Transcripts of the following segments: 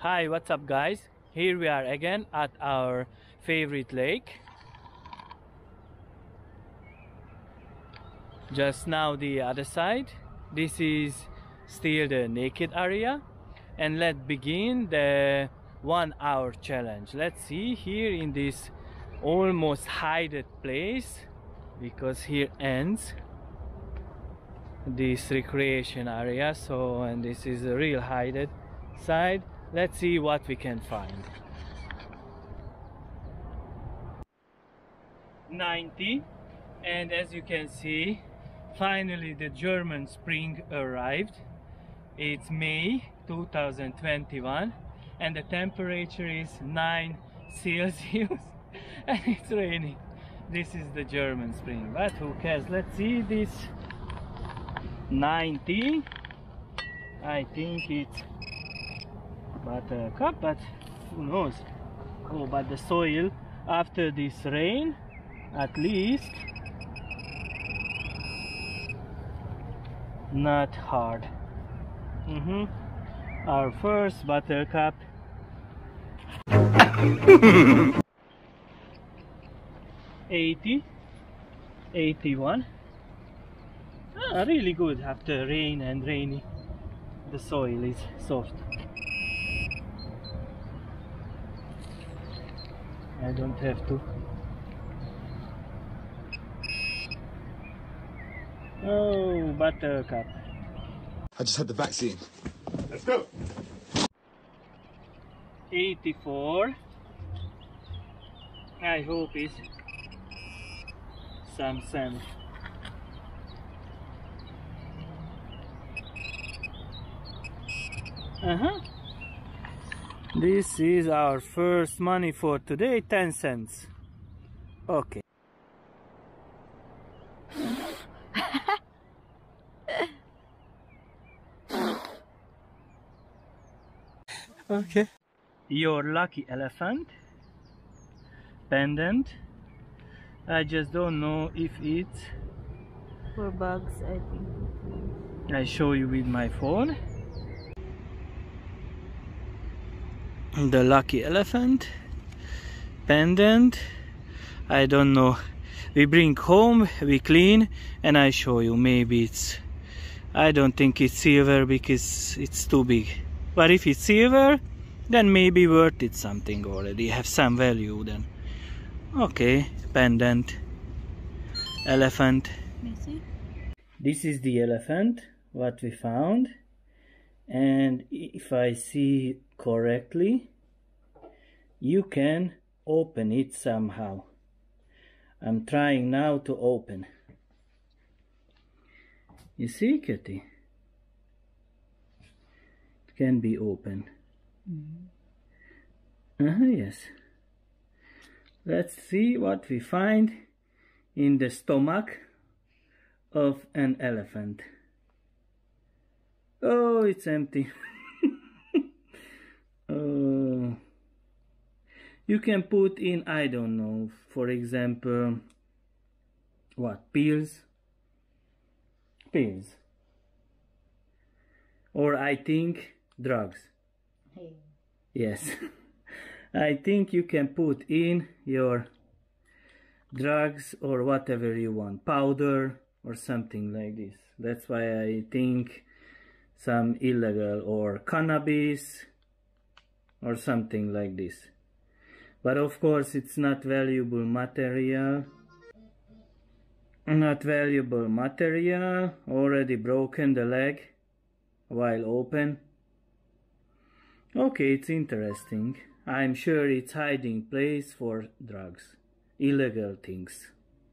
Hi, what's up guys? Here we are again at our favorite lake. Just now the other side. This is still the naked area. And let's begin the 1 hour challenge. Let's see here in this almost hidden place, because here ends this recreation area. So, and this is a real hidden side. Let's see what we can find. 90, and as you can see, finally the German spring arrived. It's May 2021 and the temperature is 9 Celsius and it's raining. This is the German spring, but who cares? Let's see this 90. I think it's buttercup, but who knows? Oh, but the soil after this rain, at least not hard. Our first buttercup. 80, 81. Really good after rain and rainy. The soil is soft. I don't have to. Oh, buttercup. I just had the vaccine. Let's go. 84. I hope it's some sand. This is our first money for today, 10 cents. Okay. Okay. Your lucky elephant pendant. I just don't know if it's for bugs. I think I show you with my phone. The lucky elephant pendant. I don't know. We bring home, we clean, and I show you. Maybe it's, I don't think it's silver because it's too big. But if it's silver, then maybe worth it something already, have some value then. Okay, pendant, elephant. Messy. This is the elephant, what we found. And if I see correctly, you can open it somehow. I'm trying now to open. You see, Kitty? Can be open. Yes. Let's see what we find in the stomach of an elephant. Oh, it's empty. You can put in, I don't know, for example, what, pills? Pills. Or I think drugs. Hey. Yes. I think you can put in your drugs or whatever you want, powder or something like this. That's why I think some illegal, or cannabis or something like this. But of course it's not valuable material. Not valuable material. Already broken the leg while open. Okay, it's interesting. I'm sure it's hiding place for drugs, illegal things.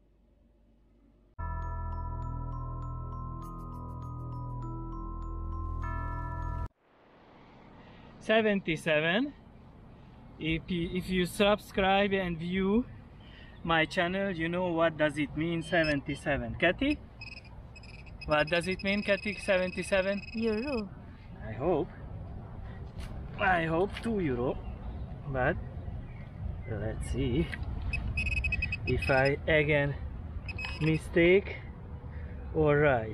$77. If you subscribe and view my channel, you know what does it mean, 77. Kathy? What does it mean, Kathy, 77? Euro. I hope. I hope 2 euro. But let's see if I again mistake or right.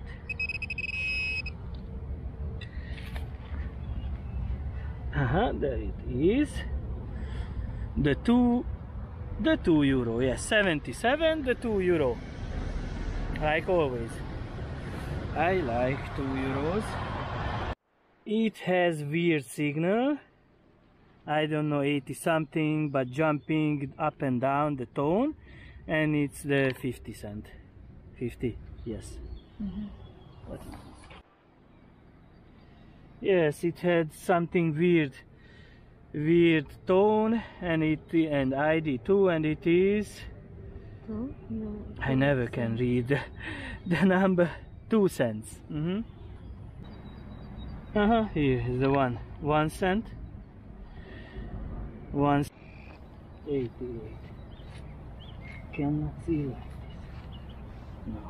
There it is. The 2 euro, yes, 77, the 2 euro. Like always. I like 2 euros. It has weird signal. I don't know, 80 something, but jumping up and down the tone, and it's the 50 cent. 50, yes. What is this? Yes, it had something weird tone, and ID too, and it is. I never can read the number. 2 cents. Here is the 1 cent. 1.88. Cannot see like this. No.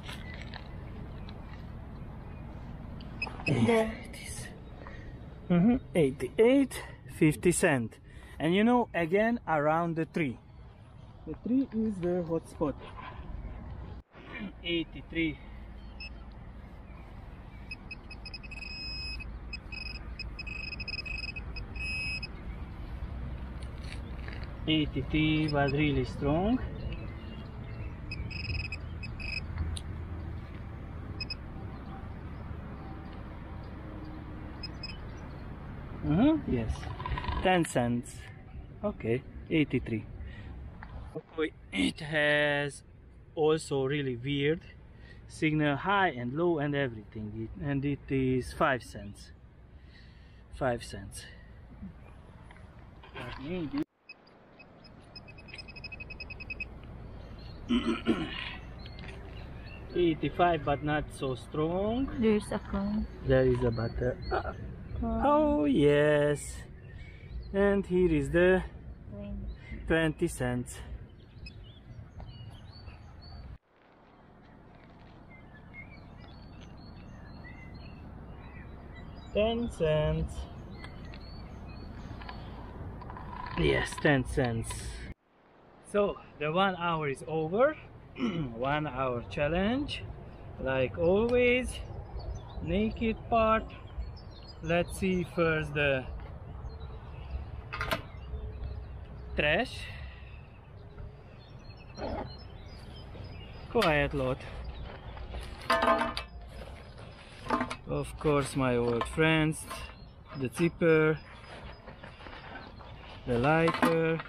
There it is. 88, 50 cent. And you know, again around the tree. The tree is the hot spot. 83. 83 was really strong. Yes, 10 cents. Okay, 83. Okay, it has also really weird signal, high and low and everything, and it is 5 cents. 5 cents. 85, but not so strong. There's a coin. There is a butter. Oh yes, and here is the 20 cents. 10 cents. Yes, 10 cents. So the 1 hour is over. 1 hour challenge, like always. Naked part. Let's see first the trash. Quiet lot. Of course, my old friends, the zipper, the lighter.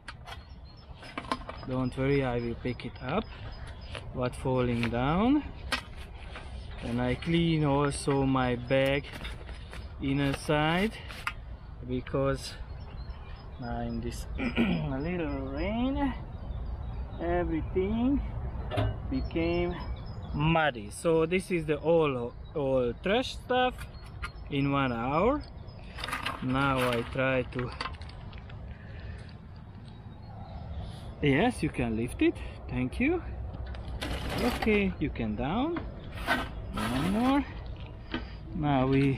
Don't worry, I will pick it up. What falling down. And I clean also my bag inner side, because now in this a little rain everything became muddy. So this is the all trash stuff in 1 hour. Now I try to, yes, you can lift it, thank you. Okay, you can down. One more. Now we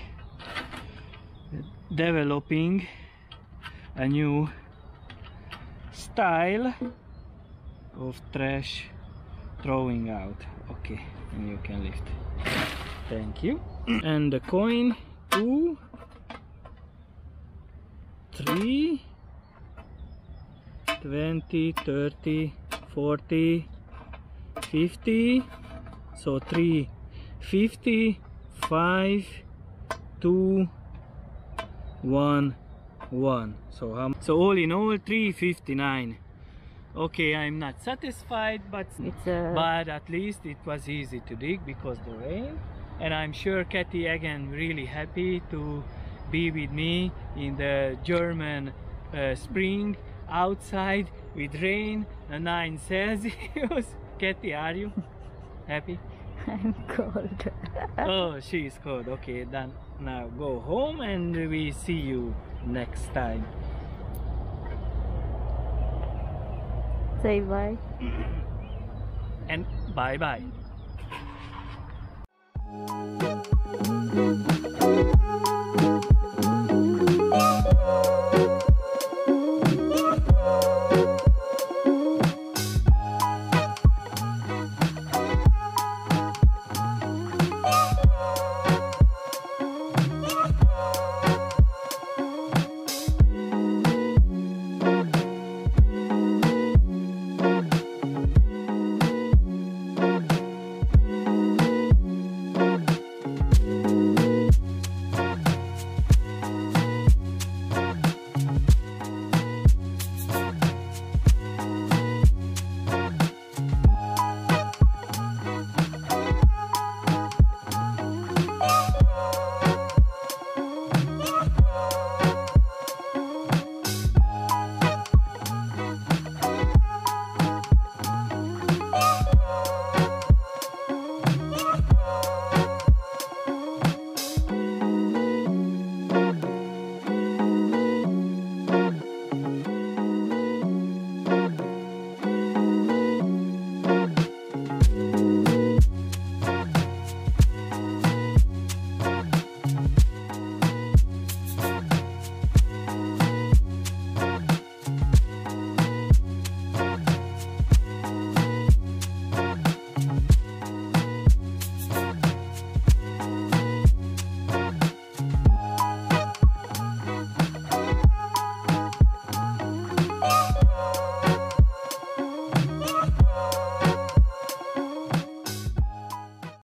developing a new style of trash throwing out. Okay, and you can lift. Thank you. And the coin 2, 3, 20, 30, 40, 50. So 3, 50, 5, 2, 1, 1. So all in all 359. Okay, I'm not satisfied, but at least it was easy to dig because the rain. And I'm sure Kathy again really happy to be with me in the German spring outside with rain, 9 Celsius. Kathy, are you happy? I'm cold. Oh, she is cold. Okay, then now go home and we see you next time. Say bye. And bye bye.